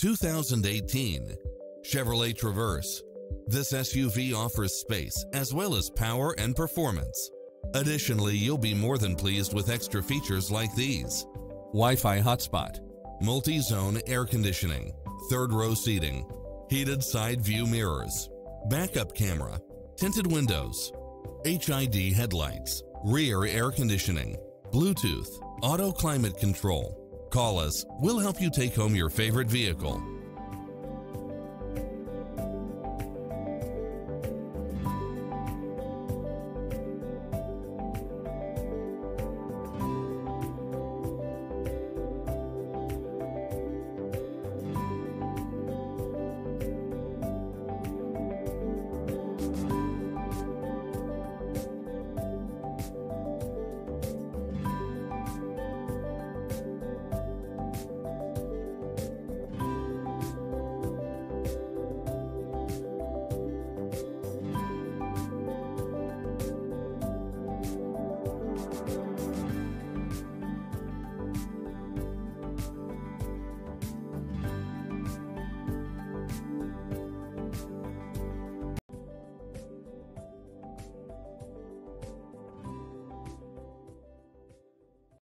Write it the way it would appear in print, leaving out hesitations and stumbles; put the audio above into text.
2018 Chevrolet Traverse. This SUV offers space as well as power and performance. Additionally, you'll be more than pleased with extra features like these: Wi-Fi hotspot, multi-zone air conditioning, third-row seating, heated side view mirrors, backup camera, tinted windows, HID headlights, rear air conditioning, Bluetooth, auto climate control. Call us, we'll help you take home your favorite vehicle.